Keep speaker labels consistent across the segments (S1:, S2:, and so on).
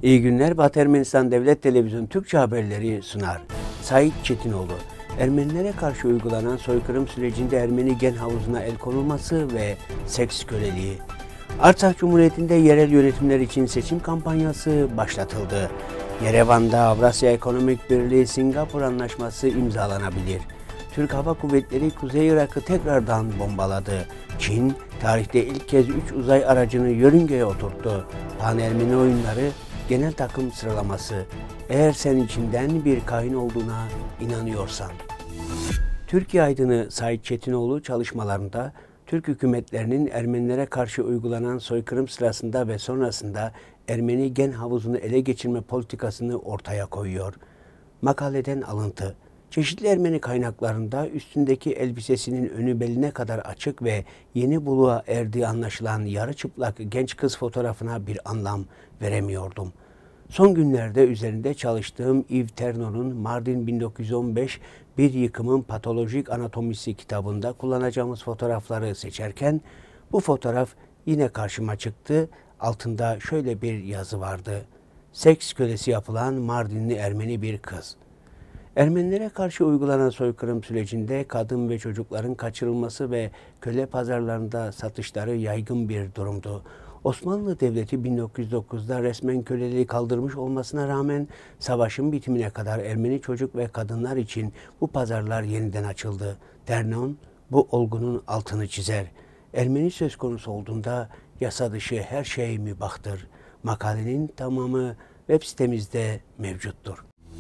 S1: İyi günler. Batı Ermenistan Devlet Televizyonu Türkçe haberleri sunar. Sait Çetinoğlu. Ermenilere karşı uygulanan soykırım sürecinde Ermeni gen havuzuna el konulması ve seks köleliği. Artsakh Cumhuriyeti'nde yerel yönetimler için seçim kampanyası başlatıldı. Yerevan'da Avrasya Ekonomik Birliği Singapur Anlaşması imzalanabilir. Türk Hava Kuvvetleri Kuzey Irak'ı tekrardan bombaladı. Çin, tarihte ilk kez 3 uzay aracını yörüngeye oturttu. Pan-Ermeni oyunları genel takım sıralaması. Eğer sen içinden bir kahin olduğuna inanıyorsan. Türkiye aydını Sait Çetinoğlu çalışmalarında Türk hükümetlerinin Ermenilere karşı uygulanan soykırım sırasında ve sonrasında Ermeni gen havuzunu ele geçirme politikasını ortaya koyuyor. Makaleden alıntı. Çeşitli Ermeni kaynaklarında üstündeki elbisesinin önü beline kadar açık ve yeni buluğa erdiği anlaşılan yarı çıplak genç kız fotoğrafına bir anlam veremiyordum. Son günlerde üzerinde çalıştığım Yves Terno'nun Mardin 1915 Bir Yıkımın Patolojik Anatomisi kitabında kullanacağımız fotoğrafları seçerken bu fotoğraf yine karşıma çıktı. Altında şöyle bir yazı vardı. Seks kölesi yapılan Mardinli Ermeni bir kız. Ermenilere karşı uygulanan soykırım sürecinde kadın ve çocukların kaçırılması ve köle pazarlarında satışları yaygın bir durumdu. Osmanlı Devleti 1909'da resmen köleliği kaldırmış olmasına rağmen savaşın bitimine kadar Ermeni çocuk ve kadınlar için bu pazarlar yeniden açıldı. Ternon bu olgunun altını çizer. Ermeni söz konusu olduğunda yasa dışı her şey mübahtır. Makalenin tamamı web sitemizde mevcuttur.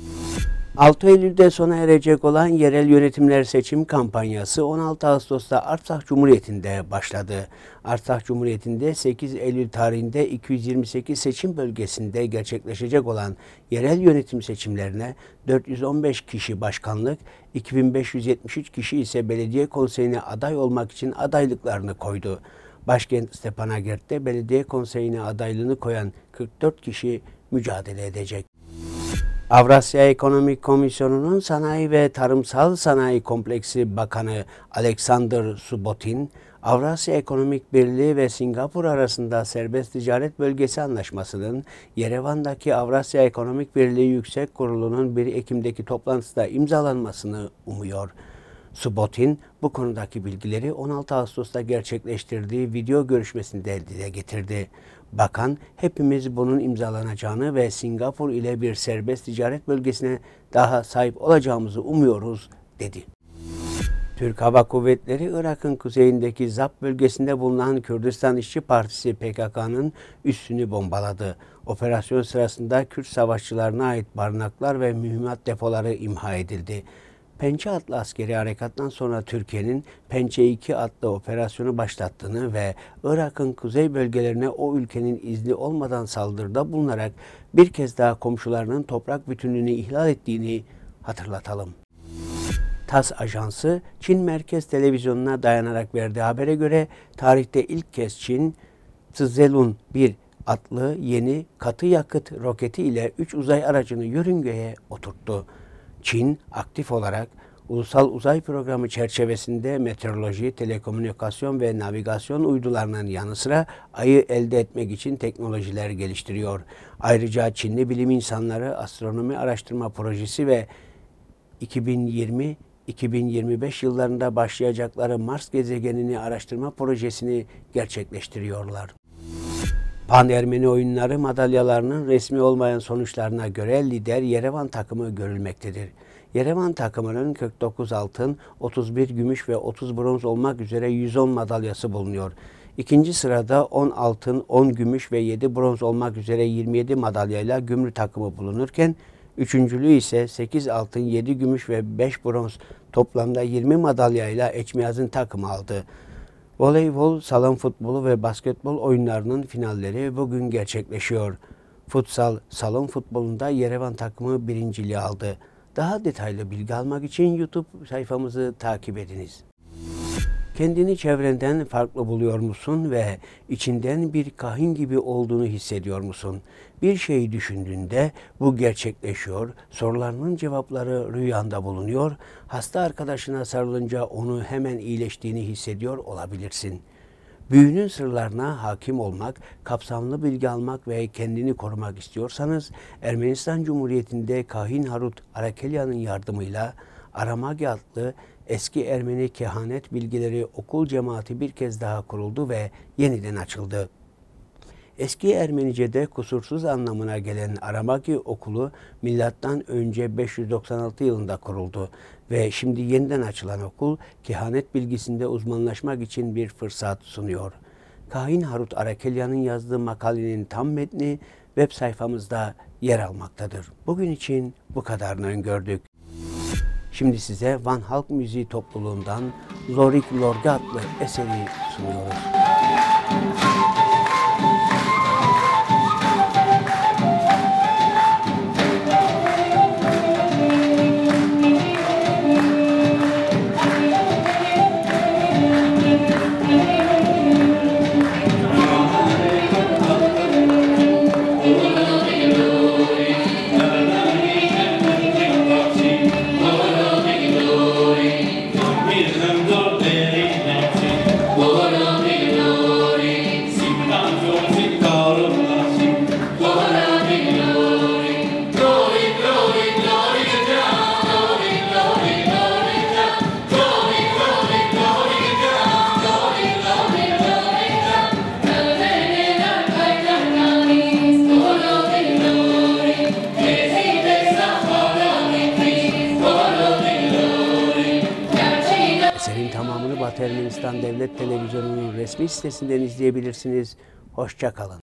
S1: 6 Eylül'de sona erecek olan yerel yönetimler seçim kampanyası 16 Ağustos'ta Artsakh Cumhuriyeti'nde başladı. Artsakh Cumhuriyeti'nde 8 Eylül tarihinde 228 seçim bölgesinde gerçekleşecek olan yerel yönetim seçimlerine 415 kişi başkanlık, 2573 kişi ise belediye konseyine aday olmak için adaylıklarını koydu. Başkent Stepanakert'te belediye konseyine adaylığını koyan 44 kişi mücadele edecek. Avrasya Ekonomik Komisyonu'nun Sanayi ve Tarımsal Sanayi Kompleksi Bakanı Alexander Subotin, Avrasya Ekonomik Birliği ve Singapur arasında Serbest Ticaret Bölgesi Anlaşması'nın Yerevan'daki Avrasya Ekonomik Birliği Yüksek Kurulu'nun 1 Ekim'deki toplantısında imzalanmasını umuyor. Subotin bu konudaki bilgileri 16 Ağustos'ta gerçekleştirdiği video görüşmesinde dile getirdi. Bakan, hepimiz bunun imzalanacağını ve Singapur ile bir serbest ticaret bölgesine daha sahip olacağımızı umuyoruz, dedi. Türk Hava Kuvvetleri, Irak'ın kuzeyindeki Zap bölgesinde bulunan Kürdistan İşçi Partisi PKK'nın üssünü bombaladı. Operasyon sırasında Kürt savaşçılarına ait barınaklar ve mühimmat depoları imha edildi. Pençe adlı askeri harekattan sonra Türkiye'nin Pençe 2 adlı operasyonu başlattığını ve Irak'ın kuzey bölgelerine o ülkenin izni olmadan saldırıda bulunarak bir kez daha komşularının toprak bütünlüğünü ihlal ettiğini hatırlatalım. TASS Ajansı, Çin Merkez Televizyonu'na dayanarak verdiği habere göre tarihte ilk kez Çin, Tzelun 1 adlı yeni katı yakıt roketi ile 3 uzay aracını yörüngeye oturttu. Çin aktif olarak Ulusal Uzay Programı çerçevesinde meteoroloji, telekomünikasyon ve navigasyon uydularının yanı sıra Ay'ı elde etmek için teknolojiler geliştiriyor. Ayrıca Çinli bilim insanları astronomi araştırma projesi ve 2020-2025 yıllarında başlayacakları Mars gezegenini araştırma projesini gerçekleştiriyorlar. Pan-Ermeni oyunları madalyalarının resmi olmayan sonuçlarına göre lider Yerevan takımı görülmektedir. Yerevan takımının 49 altın, 31 gümüş ve 30 bronz olmak üzere 110 madalyası bulunuyor. İkinci sırada 10 altın, 10 gümüş ve 7 bronz olmak üzere 27 madalyayla Gümrü takımı bulunurken, üçüncülüğü ise 8 altın, 7 gümüş ve 5 bronz toplamda 20 madalyayla Eçmiyaz'ın takımı aldı. Voleybol, salon futbolu ve basketbol oyunlarının finalleri bugün gerçekleşiyor. Futsal, salon futbolunda Yerevan takımı birinciliği aldı. Daha detaylı bilgi almak için YouTube sayfamızı takip ediniz. Kendini çevrenden farklı buluyor musun ve içinden bir kahin gibi olduğunu hissediyor musun? Bir şeyi düşündüğünde bu gerçekleşiyor, sorularının cevapları rüyanda bulunuyor, hasta arkadaşına sarılınca onu hemen iyileştiğini hissediyor olabilirsin. Büyünün sırlarına hakim olmak, kapsamlı bilgi almak ve kendini korumak istiyorsanız, Ermenistan Cumhuriyeti'nde Kahin Harut Arakelya'nın yardımıyla Aramagi adlı eski Ermeni kehanet bilgileri okul cemaati bir kez daha kuruldu ve yeniden açıldı. Eski Ermenice'de kusursuz anlamına gelen Aramagi okulu milattan önce 596 yılında kuruldu ve şimdi yeniden açılan okul kehanet bilgisinde uzmanlaşmak için bir fırsat sunuyor. Kahin Harut Arakelya'nın yazdığı makalenin tam metni web sayfamızda yer almaktadır. Bugün için bu kadarını öngördük. Şimdi size Van Halk Müziği topluluğundan Zorik Lorga adlı eseri sunuyoruz. Eserin tamamını Batı Ermenistan Devlet Televizyonu'nun resmi sitesinden izleyebilirsiniz. Hoşça kalın.